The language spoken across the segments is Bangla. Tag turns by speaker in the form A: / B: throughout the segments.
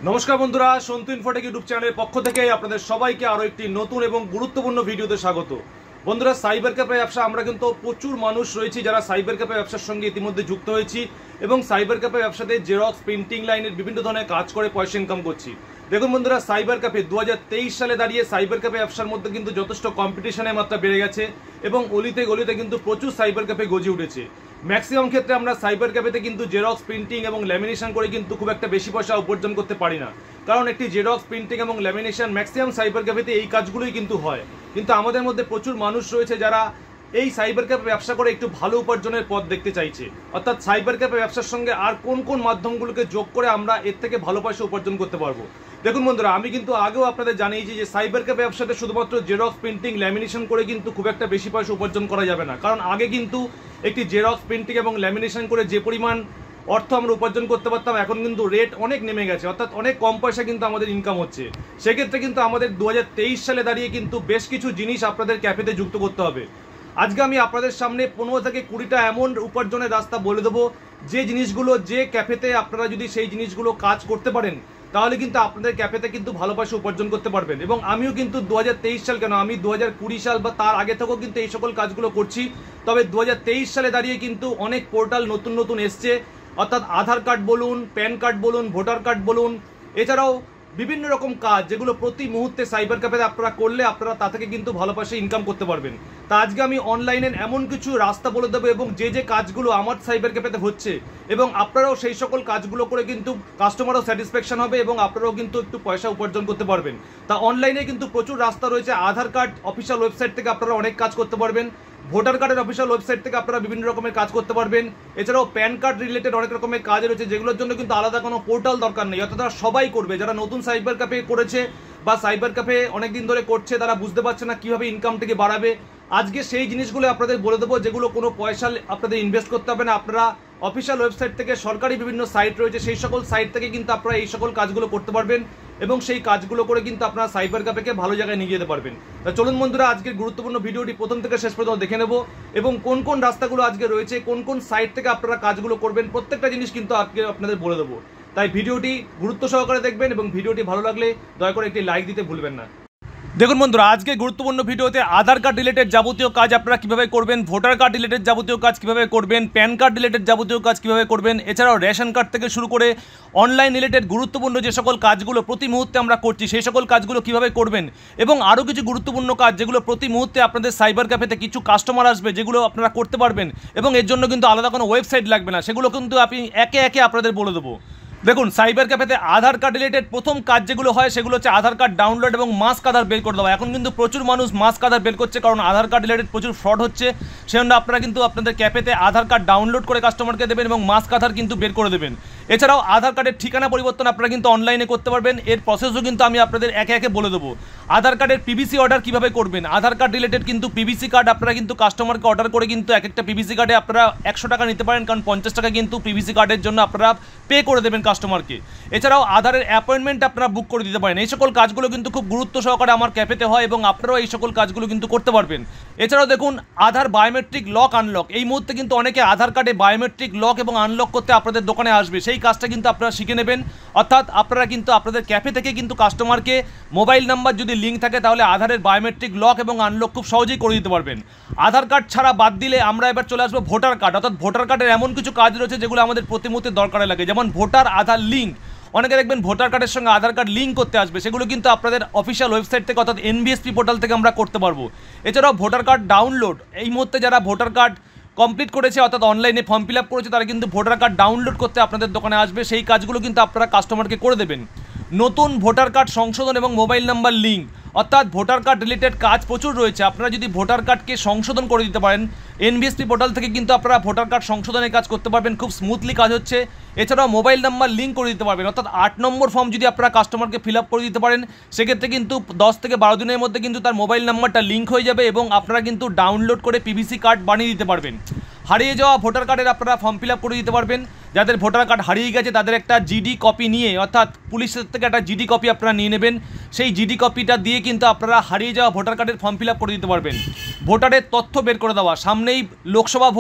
A: নমস্কার বন্ধুরা, সন্তু ইনফোটেক ইউটিউব চ্যানেলের পক্ষ থেকে আপনাদের সবাইকে আরো একটি নতুন এবং গুরুত্বপূর্ণ ভিডিওতে স্বাগত। বন্ধুরা, সাইবার ক্যাফে ব্যবসা আমরা কিন্তু প্রচুর মানুষ রয়েছি যারা সাইবার ক্যাফে ব্যবসার সঙ্গে ইতিমধ্যে যুক্ত হয়েছি এবং সাইবার ক্যাফে ব্যবসাতে জেরক্স, প্রিন্টিং লাইনের বিভিন্ন ধরনের কাজ করে পয়সা ইনকাম করছি। দেখুন বন্ধুরা, সাইবার ক্যাফে 2023 সালে দাঁড়িয়ে সাইবার ক্যাফে ব্যবসার মধ্যে কিন্তু যথেষ্ট কম্পিটিশনের মাত্রা বেড়ে গেছে এবং অলিতে গলিতে কিন্তু প্রচুর সাইবার ক্যাফে গজে উঠেছে। ম্যাক্সিমাম ক্ষেত্রে আমরা সাইবার ক্যাফেতে কিন্তু জেরক্স, প্রিন্টিং এবং ল্যামিনেশন করে কিন্তু খুব একটা বেশি পয়সা উপার্জন করতে পারি না, কারণ একটি জেরক্স, প্রিন্টিং এবং ল্যামিনেশন ম্যাক্সিমাম সাইবার ক্যাফেতে এই কাজগুলোই কিন্তু হয়। কিন্তু আমাদের মধ্যে প্রচুর মানুষ রয়েছে যারা এই সাইবার ক্যাফে ব্যবসা করে একটু ভালো উপার্জনের পথ দেখতে চাইছে, অর্থাৎ সাইবার ক্যাফে ব্যবসার সঙ্গে আর কোন কোন মাধ্যমগুলোকে যোগ করে আমরা এর থেকে ভালো পয়সা উপার্জন করতে পারবো। দেখুন বন্ধুরা, আমি কিন্তু আগেও আপনাদের জানিয়েছি যে সাইবার ক্যাফে ব্যবসাতে শুধুমাত্র জেরক্স, প্রিন্টিং, ল্যামিনেশন করে কিন্তু খুব একটা বেশি পয়সা উপার্জন করা যাবে না, কারণ আগে কিন্তু একটি জেরক্স, প্রিন্টিং এবং ল্যামিনেশন করে যে পরিমাণ অর্থ আমরা উপার্জন করতে পারতাম এখন কিন্তু রেট অনেক নেমে গেছে, অর্থাৎ অনেক কম পয়সা কিন্তু আমাদের ইনকাম হচ্ছে। সেক্ষেত্রে কিন্তু আমাদের 2023 সালে দাঁড়িয়ে কিন্তু বেশ কিছু জিনিস আপনাদের ক্যাফেতে যুক্ত করতে হবে। আজকে আমি আপনাদের সামনে 15 থেকে 20টা এমন উপার্জনের রাস্তা বলে দেবো যে জিনিসগুলো, যে ক্যাফেতে আপনারা যদি সেই জিনিসগুলো কাজ করতে পারেন তাহলে কিন্তু আপনাদের ক্যাফেতে কিন্তু ভালো পয়সা উপার্জন করতে পারবেন। এবং আমিও কিন্তু 2023 সাল কেন, আমি 2020 সাল বা তার আগে থেকেও কিন্তু এই সকল কাজগুলো করছি। তবে 2023 সালে দাঁড়িয়ে কিন্তু অনেক পোর্টাল নতুন নতুন এসছে, অর্থাৎ আধার কার্ড বলুন, প্যান কার্ড বলুন, ভোটার কার্ড বলুন, এছাড়াও বিভিন্ন রকম কাজ যেগুলো প্রতি মুহূর্তে সাইবার ক্যাফেতে আপনারা করলে আপনারা তা থেকে কিন্তু ভালো পয়সা ইনকাম করতে পারবেন। তা আজকে আমি অনলাইনের এমন কিছু রাস্তা বলে দেবো এবং যে যে কাজগুলো আমার সাইবার ক্যাফেতে হচ্ছে এবং আপনারাও সেই সকল কাজগুলো করে কিন্তু কাস্টমারও স্যাটিসফ্যাকশন হবে এবং আপনারাও কিন্তু একটু পয়সা উপার্জন করতে পারবেন। তা অনলাইনে কিন্তু প্রচুর রাস্তা রয়েছে। আধার কার্ড অফিসিয়াল ওয়েবসাইট থেকে আপনারা অনেক কাজ করতে পারবেন, ভোটার কার্ডের অফিসিয়াল ওয়েবসাইট থেকে আপনারা বিভিন্ন রকমের কাজ করতে পারবেন। এছাড়াও প্যান কার্ড রিলেটেড অনেক রকমের কাজ রয়েছে যেগুলোর জন্য কিন্তু আলাদা কোনো পোর্টাল দরকার নেই, অর্থাৎ তারা সবাই করবে। যারা নতুন সাইবার ক্যাফে করেছে বা সাইবার ক্যাফে অনেকদিন ধরে করছে তারা বুঝতে পারছে না কিভাবে ইনকামটাকে বাড়াবে। আজকে সেই জিনিসগুলো আপনাদের বলে দেবো যেগুলো কোনো পয়সা আপনাদের ইনভেস্ট করতে হবে না। আপনারা অফিসিয়াল ওয়েবসাইট থেকে, সরকারি বিভিন্ন সাইট রয়েছে সেই সকল সাইট থেকে কিন্তু আপনারা এই সকল কাজগুলো করতে পারবেন এবং সেই কাজগুলো করে কিন্তু আপনারা সাইবার ক্যাফেকে ভালো জায়গায় নিয়ে যেতে পারবেন। তা চলুন বন্ধুরা, আজকের গুরুত্বপূর্ণ ভিডিওটি প্রথম থেকে শেষ পর্যন্ত দেখে নেব এবং কোন কোন রাস্তাগুলো আজকে রয়েছে, কোন কোন সাইট থেকে আপনারা কাজগুলো করবেন, প্রত্যেকটা জিনিস কিন্তু আজকে আপনাদের বলে দেবো। তাই ভিডিওটি গুরুত্ব সহকারে দেখবেন এবং ভিডিওটি ভালো লাগলে দয়া করে একটি লাইক দিতে ভুলবেন না। দেখুন বন্ধুরা, আজকে গুরুত্বপূর্ণ ভিডিওতে আধার কার্ড রিলেটেড যাবতীয় কাজ আপনারা কিভাবে করবেন, ভোটার কার্ড রিলেটেড যাবতীয় কাজ কিভাবে করবেন, প্যান কার্ড রিলেটেড যাবতীয় কাজ কিভাবে করবেন, এছাড়াও রেশন কার্ড থেকে শুরু করে অনলাইন রিলেটেড গুরুত্বপূর্ণ যে সকল কাজগুলো প্রতি মুহূর্তে আমরা করছি সেই সকল কাজগুলো কিভাবে করবেন এবং আরও কিছু গুরুত্বপূর্ণ কাজ যেগুলো প্রতি মুহূর্তে আপনাদের সাইবার ক্যাফেতে কিছু কাস্টমার আসবে যেগুলো আপনারা করতে পারবেন এবং এর জন্য কিন্তু আলাদা কোনো ওয়েবসাইট লাগবে না, সেগুলো কিন্তু আমি একে একে আপনাদের বলে দেবো। দেখুন, সাইবার ক্যাফেতে আধার কার্ড রিলেটেড প্রথম কাজ যেগুলো হয় সেগুলো হচ্ছে আধার কার্ড ডাউনলোড এবং মাস্ক আধার বের করে দেওয়া। এখন কিন্তু প্রচুর মানুষ মাস্ক আধার বের করছে কারণ আধার কার্ড রিলেটেড প্রচুর ফ্রড হচ্ছে। সেজন্য আপনারা কিন্তু আপনাদের ক্যাফেতে আধার কার্ড ডাউনলোড করে কাস্টমারকে দেবেন এবং মাস্ক আধার কিন্তু বের করে দেবেন। এছাড়াও আধার কার্ডের ঠিকানা পরিবর্তন আপনারা কিন্তু অনলাইনে করতে পারবেন, এর প্রসেসও কিন্তু আমি আপনাদের একে একে বলে দেবো। আধার কার্ডের পিভিসি অর্ডার কীভাবে করবেন, আধার কার্ড রিলেটেড কিন্তু পিভিসি কার্ড আপনারা কিন্তু কাস্টমারকে অর্ডার করে কিন্তু এক একটা পিভিসি কার্ডে আপনারা 100 টাকা নিতে পারেন, কারণ 50 টাকা কিন্তু পিভিসি কার্ডের জন্য আপনারা পে করে দেবেন কাস্টমারকে। এছাড়াও আধারের অ্যাপয়েন্টমেন্ট আপনারা বুক করে দিতে পারেন। এই সকল কাজগুলো কিন্তু খুব গুরুত্ব সহকারে আমার ক্যাফেতে হয় এবং আপনারাও এই সকল কাজগুলো কিন্তু করতে পারবেন। এছাড়াও দেখুন, আধার বায়োমেট্রিক লক আনলক, এই মুহূর্তে কিন্তু অনেকে আধার কার্ডে বায়োমেট্রিক লক এবং আনলক করতে আপনাদের দোকানে আসবে, সেই কাজটা কিন্তু আপনারা শিখে নেবেন। অর্থাৎ আপনারা কিন্তু আপনাদের ক্যাফে থেকে কিন্তু কাস্টমারকে মোবাইল নাম্বার যদি লিঙ্ক থাকে তাহলে আধারের বায়োমেট্রিক লক এবং আনলক খুব সহজেই করে দিতে পারবেন। আধার কার্ড ছাড়া বাদ দিলে আমরা এবার চলে আসবো ভোটার কার্ড, অর্থাৎ ভোটার কার্ডের এমন কিছু কাজ রয়েছে যেগুলো আমাদের প্রতি মুহূর্তে দরকারে লাগে, যেমন ভোটার আধার লিঙ্ক। অনেকে দেখবেন ভোটার কার্ডের সঙ্গে আধার কার্ড লিঙ্ক করতে আসবে, সেগুলো কিন্তু আপনাদের অফিসিয়াল ওয়েবসাইট থেকে অর্থাৎ NBSP পোর্টাল থেকে আমরা করতে পারবো। এছাড়াও ভোটার কার্ড ডাউনলোড, এই মুহূর্তে যারা ভোটার কার্ড কমপ্লিট করেছে অর্থাৎ অনলাইনে ফর্ম ফিল আপ করেছে তারা কিন্তু ভোটার কার্ড ডাউনলোড করতে আপনাদের দোকানে আসবে, সেই কাজগুলো কিন্তু আপনারা কাস্টমারকে করে দেবেন। নতুন ভোটার কার্ড সংশোধন এবং মোবাইল নাম্বার লিঙ্ক, অর্থাৎ ভোটার কার্ড রিলেটেড কাজ প্রচুর রয়েছে। আপনারা যদি ভোটার কার্ডকে সংশোধন করে দিতে পারেন NBSP পোর্টাল থেকে কিন্তু আপনারা ভোটার কার্ড সংশোধনের কাজ করতে পারবেন, খুব স্মুথলি কাজ হচ্ছে। এছাড়াও মোবাইল নাম্বার লিঙ্ক করে দিতে পারবেন, অর্থাৎ 8 নম্বর ফর্ম যদি আপনারা কাস্টমারকে ফিল আপ করে দিতে পারেন সেক্ষেত্রে কিন্তু 10 থেকে 12 দিনের মধ্যে কিন্তু তার মোবাইল নাম্বারটা লিঙ্ক হয়ে যাবে এবং আপনারা কিন্তু ডাউনলোড করে পিভিসি কার্ড বানিয়ে দিতে পারবেন। হারিয়ে যাওয়া ভোটার কার্ডের আপনারা ফর্ম ফিল আপ করে দিতে পারবেন। যাদের ভোটার কার্ড হারিয়ে গেছে তাদের একটা জিডি কপি নিয়ে, অর্থাৎ পুলিশের থেকে একটা জিডি কপি আপনারা নিয়ে নেবেন, সেই জিডি কপিটা দিয়ে কিন্তু আপনারা হারিয়ে যাওয়া ভোটার কার্ডের ফর্ম ফিল আপ করে দিতে পারবেন। ভোটারের তথ্য বের করে দেওয়া, সামনেই লোকসভা ভোট,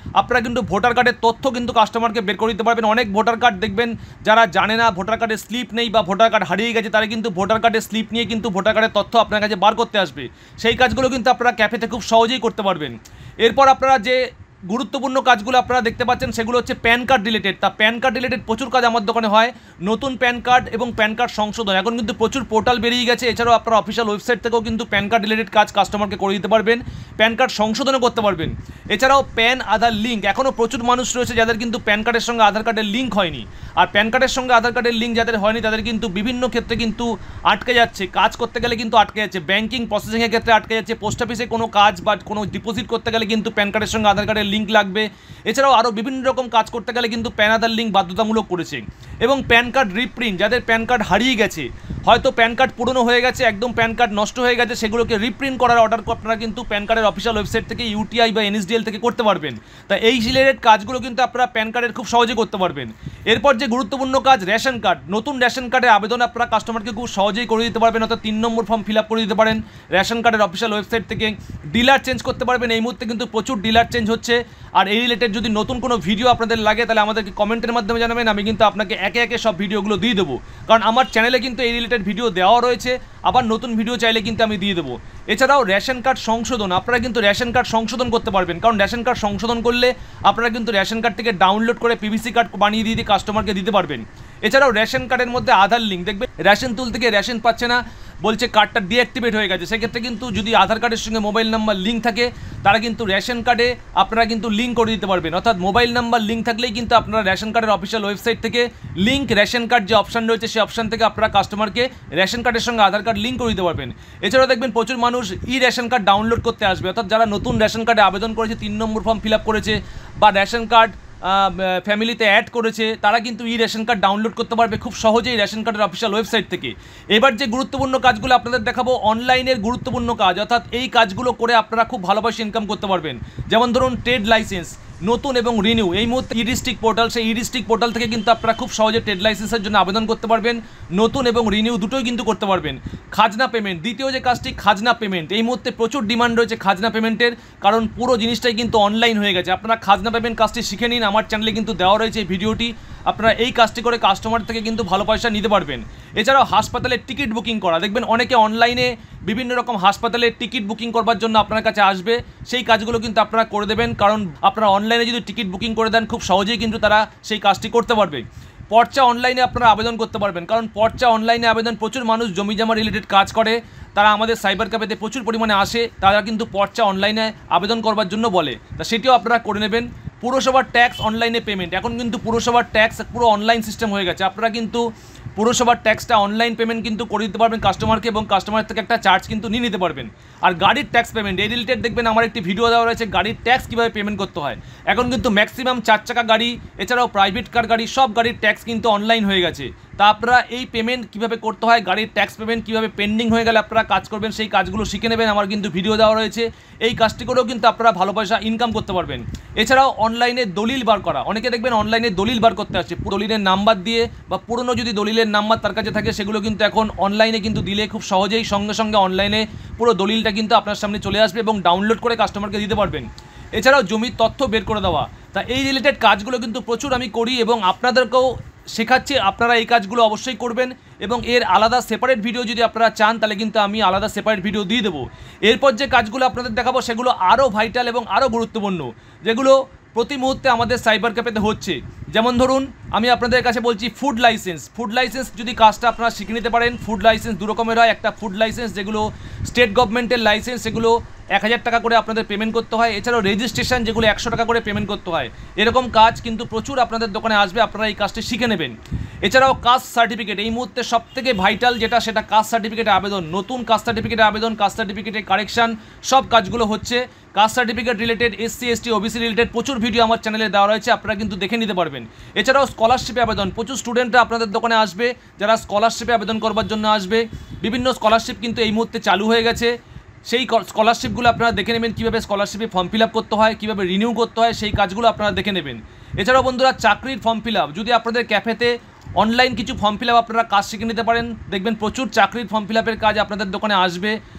A: আপনারা কিন্তু ভোটার কার্ডের তথ্য কিন্তু কাস্টমারকে বের করে দিতে পারবেন। অনেক ভোটার কার্ড দেখবেন যারা জানে না, ভোটার কার্ডের স্লিপ নেই বা ভোটার কার্ড হারিয়ে গেছে, তারা কিন্তু ভোটার কার্ডের স্লিপ নিয়ে কিন্তু ভোটার কার্ডের তথ্য আপনার কাছে বার করতে আসবে। সেই কাজগুলো কিন্তু আপনারা ক্যাফেতে খুব সহজেই করতে পারবেন। এরপর আপনারা যে গুরুত্বপূর্ণ কাজগুলো আপনারা দেখতে পাচ্ছেন সেগুলো হচ্ছে প্যান কার্ড রিলেটেড। তা প্যান কার্ড রিলেটেড প্রচুর কাজ আমার দোকানে হয়। নতুন প্যান কার্ড এবং প্যান কার্ড সংশোধন, এখন কিন্তু প্রচুর পোর্টাল বেরিয়ে গেছে। এছাড়াও আপনারা অফিসিয়াল ওয়েবসাইট থেকেও কিন্তু প্যান কার্ড রিলেটেড কাজ কাস্টমারকে করে দিতে পারবেন, প্যান কার্ড সংশোধনও করতে পারবেন। এছাড়াও প্যান আধার লিঙ্ক, এখনও প্রচুর মানুষ রয়েছে যাদের কিন্তু প্যান কার্ডের সঙ্গে আধার কার্ডের লিঙ্ক হয়নি। আর প্যান কার্ডের সঙ্গে আধার কার্ডের লিঙ্ক যাদের হয়নি তাদের কিন্তু বিভিন্ন ক্ষেত্রে কিন্তু আটকে যাচ্ছে, কাজ করতে গেলে কিন্তু আটকে যাচ্ছে, ব্যাঙ্কিং প্রসেসিংয়ের ক্ষেত্রে আটকে যাচ্ছে, পোস্ট অফিসে কোনো কাজ বা কোনো ডিপোজিট করতে গেলে কিন্তু প্যান কার্ডের সঙ্গে আধার কার্ডের লিঙ্ক লাগবে। এছাড়াও আরও বিভিন্ন রকম কাজ করতে গেলে কিন্তু প্যান আধার লিঙ্ক বাধ্যতামূলক করেছে। এবং প্যান কার্ড রিপ্রিন্ট, যাদের প্যান কার্ড হারিয়ে গেছে, হয়তো প্যান কার্ড পুরনো হয়ে গেছে, একদম প্যান কার্ড নষ্ট হয়ে গেছে, সেগুলোকে রিপ্রিন্ট করার অর্ডার আপনারা কিন্তু প্যান কার্ডের অফিসিয়াল ওয়েবসাইট থেকে ইউটিআই বা এনএসডিএল থেকে করতে পারবেন। তা এই রিলেটেড কাজগুলো কিন্তু আপনারা প্যান কার্ডের খুব সহজে করতে পারবেন। এরপর যে গুরুত্বপূর্ণ কাজ রেশন কার্ড, নতুন রেশন কার্ডের আবেদন আপনারা কাস্টমারকে খুব সহজেই করে দিতে পারবেন, অর্থাৎ 3 নম্বর ফর্ম ফিল আপ করে দিতে পারেন রেশন কার্ডের অফিসিয়াল ওয়েবসাইট থেকে। ডিলার চেঞ্জ করতে পারবেন, এই মুহূর্তে কিন্তু প্রচুর ডিলার চেঞ্জ হচ্ছে। আর এই রিলেটেড যদি নতুন কোনো ভিডিও আপনাদের লাগে তাহলে আমাদেরকে কমেন্টের মাধ্যমে জানাবেন, আমি কিন্তু আপনাকে একে একে সব ভিডিওগুলো দিয়ে দেবো। কারণ আমার চ্যানেলে কিন্তু এই রিলেটেড ভিডিও দেওয়া রয়েছে, আবার নতুন ভিডিও চাইলে কিন্তু আমি দিয়ে দেবো। এছাড়াও রেশন কার্ড সংশোধন, আপনারা কিন্তু রেশন কার্ড সংশোধন করতে পারবেন, কারণ রেশন কার্ড সংশোধন করলে আপনারা কিন্তু রেশন কার্ড থেকে ডাউনলোড করে পিভিসি কার্ড বানিয়ে দিয়ে কাস্টমারকে দিতে পারবেন। এছাড়াও রেশন কার্ডের মধ্যে আধার লিঙ্ক, দেখবেন রেশন তুল থেকে রেশন পাচ্ছে না, বলছে কার্ডটা ডিঅ্যাক্টিভেট হয়ে গেছে। সেক্ষেত্রে কিন্তু যদি আধার কার্ডের সঙ্গে মোবাইল নাম্বার লিঙ্ক থাকে তারা কিন্তু রেশন কার্ডে আপনারা কিন্তু লিঙ্ক করে দিতে পারবেন, অর্থাৎ মোবাইল নাম্বার লিঙ্ক থাকলেই কিন্তু আপনারা রেশন কার্ডের অফিসিয়াল ওয়েবসাইট থেকে লিঙ্ক রেশন কার্ড যে অপশান রয়েছে সেই অপশান থেকে আপনারা কাস্টমারকে রেশন কার্ডের সঙ্গে আধার কার্ড লিঙ্ক করে দিতে পারবেন। এছাড়াও দেখবেন প্রচুর মানুষ রেশন কার্ড ডাউনলোড করতে আসবে, অর্থাৎ যারা নতুন রেশন কার্ডে আবেদন করেছে, 3 নম্বর ফর্ম ফিল আপ করেছে বা রেশন কার্ড ফ্যামিলিতে অ্যাড করেছে, তারা কিন্তু রেশন কার্ড ডাউনলোড করতে পারবে খুব সহজেই রেশন কার্ডের অফিসিয়াল ওয়েবসাইট থেকে। এবার যে গুরুত্বপূর্ণ কাজগুলো আপনাদের দেখাবো, অনলাইনের গুরুত্বপূর্ণ কাজ, অর্থাৎ এই কাজগুলো করে আপনারা খুব ভালো পয়সা ইনকাম করতে পারবেন। যেমন ধরুন ট্রেড লাইসেন্স নতুন এবং রিনিউ, এই মুহূর্তে ই-ডিস্ট্রিক্ট পোর্টাল, সেই ই-ডিস্ট্রিক্ট পোর্টাল থেকে কিন্তু আপনারা খুব সহজে ট্রেড লাইসেন্সের জন্য আবেদন করতে পারবেন, নতুন এবং রিনিউ দুটোই কিন্তু করতে পারবেন। খাজনা পেমেন্ট, দ্বিতীয় যে কাজটি খাজনা পেমেন্ট, এই মুহূর্তে প্রচুর ডিমান্ড রয়েছে খাজনা পেমেন্টের, কারণ পুরো জিনিসটাই কিন্তু অনলাইন হয়ে গেছে। আপনারা খাজনা পেমেন্ট কাজটি শিখে নিন, আমার চ্যানেলে কিন্তু দেওয়া রয়েছে এই ভিডিওটি, আপনারা এই কাজটি করে কাস্টমার থেকে কিন্তু ভালো পয়সা নিতে পারবেন। এছাড়াও হাসপাতালের টিকিট বুকিং করা, দেখবেন অনেকে অনলাইনে বিভিন্ন রকম হাসপাতালের টিকিট বুকিং করবার জন্য আপনার কাছে আসবে, সেই কাজগুলো কিন্তু আপনারা করে দেবেন, কারণ আপনারা অনলাইনে যদি টিকিট বুকিং করে দেন খুব সহজেই কিন্তু তারা সেই কাজটি করতে পারবে। পর্চা অনলাইনে আপনারা আবেদন করতে পারবেন, কারণ পর্চা অনলাইনে আবেদন, প্রচুর মানুষ জমি জমা রিলেটেড কাজ করে, তারা আমাদের সাইবার ক্যাফেতে প্রচুর পরিমাণে আসে, তারা কিন্তু পর্চা অনলাইনে আবেদন করবার জন্য বলে, তা সেটিও আপনারা করে নেবেন। পুরসভার ট্যাক্স অনলাইনে পেমেন্ট, এখন কিন্তু পুরসভার ট্যাক্স পুরো অনলাইন সিস্টেম হয়ে গেছে, আপনারা কিন্তু পুরসভার ট্যাক্সটা অনলাইন পেমেন্ট কিন্তু করে দিতে পারবেন কাস্টমারকে, এবং কাস্টমারের থেকে একটা চার্জ কিন্তু নিয়ে নিতে পারবেন। আর গাড়ির ট্যাক্স পেমেন্ট, এই রিলেটেড দেখবেন আমার একটি ভিডিও দেওয়া রয়েছে, গাড়ির ট্যাক্স কীভাবে পেমেন্ট করতে হয়। এখন কিন্তু ম্যাক্সিমাম 4 চাকা গাড়ি, এছাড়াও প্রাইভেট কার গাড়ি, সব গাড়ির ট্যাক্স কিন্তু অনলাইন হয়ে গেছে। তা আপনারা এই পেমেন্ট কীভাবে করতে হয়, গাড়ির ট্যাক্স পেমেন্ট কীভাবে পেন্ডিং হয়ে গেলে আপনারা কাজ করবেন, সেই কাজগুলো শিখে নেবেন, আমার কিন্তু ভিডিও দেওয়া রয়েছে, এই কাজটি করেও কিন্তু আপনারা ভালো পয়সা ইনকাম করতে পারবেন। এছাড়াও অনলাইনে দলিল বার করা, অনেকে দেখবেন অনলাইনে দলিল বার করতে আসছে, দলিলের নাম্বার দিয়ে বা পুরনো যদি দলিলের নাম্বার তার কাছে থাকে সেগুলো কিন্তু এখন অনলাইনে কিন্তু দিলে খুব সহজেই সঙ্গে সঙ্গে অনলাইনে পুরো দলিলটা কিন্তু আপনার সামনে চলে আসবে এবং ডাউনলোড করে কাস্টমারকে দিতে পারবেন। এছাড়াও জমির তথ্য বের করে দেওয়া, তা এই রিলেটেড কাজগুলো কিন্তু প্রচুর আমি করি এবং আপনাদেরকেও শেখাচ্ছি, আপনারা এই কাজগুলো অবশ্যই করবেন এবং এর আলাদা সেপারেট ভিডিও যদি আপনারা চান তাহলে কিন্তু আমি আলাদা সেপারেট ভিডিও দিয়ে দেবো। এরপর যে কাজগুলো আপনাদের দেখাবো সেগুলো আরও ভাইটাল এবং আরও গুরুত্বপূর্ণ, যেগুলো প্রতি মুহূর্তে আমাদের সাইবার ক্যাফেতে হচ্ছে। যেমন ধরুন আমি আপনাদের কাছে বলছি ফুড লাইসেন্স যদি কাজটা আপনারা শিখে নিতে পারেন। ফুড লাইসেন্স দু রকমের হয়, একটা ফুড লাইসেন্স যেগুলো স্টেট গভর্নমেন্টের লাইসেন্স, সেগুলো 1000 টাকা করে আপনাদের পেমেন্ট করতে হয়, এছাড়াও রেজিস্ট্রেশন যেগুলো 100 টাকা করে পেমেন্ট করতে হয়। এরকম কাজ কিন্তু প্রচুর আপনাদের দোকানে আসবে, আপনারা এই কাজটি শিখে নেবেন। এছাড়াও কাস্ট সার্টিফিকেট, এই মুহূর্তে সবথেকে ভাইটাল যেটা, সেটা কাস্ট সার্টিফিকেটে আবেদন, নতুন কাস্ট সার্টিফিকেটে আবেদন, কাস্ট সার্টিফিকেটে কারেকশান, সব কাজগুলো হচ্ছে। Caste certificate related, SC ST OBC related প্রচুর ভিডিও আমার চ্যানেলে দেওয়া রয়েছে, আপনারা কিন্তু দেখে নিতে পারবেন। এছাড়াও স্কলারশিপে আবেদন, প্রচুর স্টুডেন্টরা আপনাদের দোকানে আসবে যারা স্কলারশিপে আবেদন করবার জন্য আসবে। বিভিন্ন স্কলারশিপ কিন্তু এই মুহূর্তে চালু হয়ে গেছে, সেই স্কলারশিপগুলো আপনারা দেখে নেবেন, কীভাবে স্কলারশিপে ফর্ম ফিল আপ করতে হয়, কীভাবে রিনিউ করতে হয়, সেই কাজগুলো আপনারা দেখে নেবেন। এছাড়াও বন্ধুরা চাকরির ফর্ম ফিল আপ, যদি আপনাদের ক্যাফেতে অনলাইন কিছু ফর্ম ফিল আপ আপনারা কাজ শিখে নিতে পারেন, দেখবেন প্রচুর চাকরির ফর্ম ফিল আপের কাজ আপনাদের দোকানে আসবে।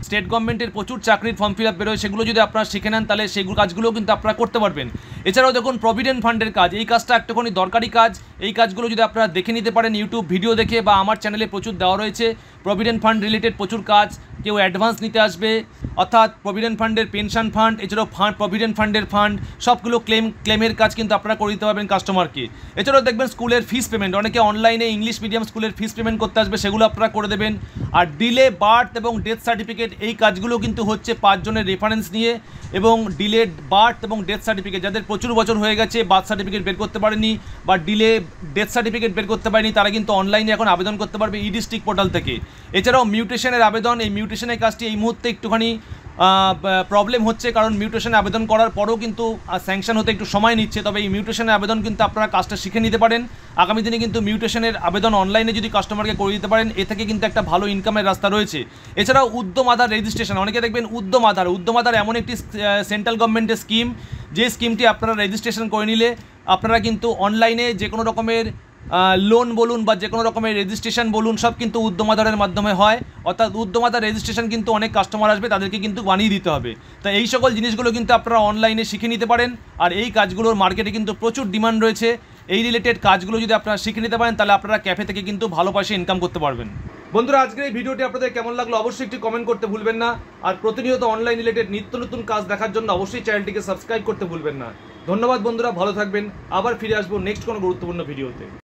A: স্টেট গভর্নমেন্টের প্রচুর চাকরির ফর্ম ফিল আপ বেরোয়, সেগুলো যদি আপনারা শিখে নেন তাহলে সেগুলো কাজগুলোও কিন্তু আপনারা করতে পারবেন। এছাড়াও দেখুন প্রভিডেন্ট ফান্ডের কাজ, এই কাজটা একটুখানি দরকারি কাজ। এই কাজগুলো যদি আপনারা দেখে নিতে পারেন ইউটিউব ভিডিও দেখে, বা আমার চ্যানেলে প্রচুর দেওয়া রয়েছে প্রভিডেন্ট ফান্ড রিলেটেড প্রচুর কাজ। কেউ অ্যাডভান্স নিতে আসবে, অর্থাৎ প্রভিডেন্ট ফান্ডের পেনশন ফান্ড, এছাড়াও প্রভিডেন্ট ফান্ডের ফান্ড সবগুলো ক্লেমের কাজ কিন্তু আপনারা করে দিতে পারবেন কাস্টমারকে। এছাড়াও দেখবেন স্কুলের ফিস পেমেন্ট, অনেকে অনলাইনে ইংলিশ মিডিয়াম স্কুলের ফিস পেমেন্ট করতে আসবে, সেগুলো আপনারা করে দেবেন। আর ডিলে বার্থ এবং ডেথ সার্টিফিকেট, এই কাজগুলো কিন্তু হচ্ছে 5 জনের রেফারেন্স নিয়ে, এবং ডিলেড বার্থ এবং ডেথ সার্টিফিকেট, যাদের প্রচুর বছর হয়ে গেছে বার্থ সার্টিফিকেট বের করতে পারেনি বা ডিলে ডেথ সার্টিফিকেট বের করতে পারেনি, তারা কিন্তু অনলাইনে এখন আবেদন করতে পারবে ই-ডিস্ট্রিক্ট পোর্টাল থেকে। এছাড়াও মিউটেশনের আবেদন, এই মিউটেশনের কাজটি এই মুহূর্তে একটুখানি প্রবলেম হচ্ছে, কারণ মিউটেশনে আবেদন করার পরেও কিন্তু স্যাংশন হতে একটু সময় নিচ্ছে। তবে এই মিউটেশনের আবেদন কিন্তু আপনারা কাজটা শিখে নিতে পারেন। আগামী দিনে কিন্তু মিউটেশনের আবেদন অনলাইনে যদি কাস্টমারকে করে দিতে পারেন, এ থেকে কিন্তু একটা ভালো ইনকামের রাস্তা রয়েছে। এছাড়াও উদ্যম আধার রেজিস্ট্রেশন, অনেকে দেখবেন উদ্যম আধার এমন একটি সেন্ট্রাল গভর্নমেন্টের স্কিম, যে স্কিমটি আপনারা রেজিস্ট্রেশন করে নিলে আপনারা কিন্তু অনলাইনে যে কোনো রকমের লোন বলুন বা যে কোনো রকমের রেজিস্ট্রেশন বলুন, সব কিন্তু উদ্যম আধারের মাধ্যমে হয়। অর্থাৎ উদ্যম আধার রেজিস্ট্রেশন কিন্তু অনেক কাস্টমার আসবে, তাদেরকে কিন্তু বানিয়ে দিতে হবে। তাই এই সকল জিনিসগুলো কিন্তু আপনারা অনলাইনে শিখে নিতে পারেন। আর এই কাজগুলোর মার্কেটে কিন্তু প্রচুর ডিমান্ড রয়েছে। এই রিলেটেড কাজগুলো যদি আপনারা শিখে নিতে পারেন, তাহলে আপনারা ক্যাফে থেকে কিন্তু ভালো পয়সা ইনকাম করতে পারবেন। বন্ধুরা, আজকের এই ভিডিওটি আপনাদের কেমন লাগলো অবশ্যই একটি কমেন্ট করতে ভুলবেন না। আর প্রতিনিয়ত অনলাইন রিলেটেড নিত্য নতুন কাজ দেখার জন্য অবশ্যই চ্যানেলটিকে সাবস্ক্রাইব করতে ভুলবেন না। ধন্যবাদ বন্ধুরা, ভালো থাকবেন। আবার ফিরে আসবো নেক্সট কোনো গুরুত্বপূর্ণ ভিডিওতে।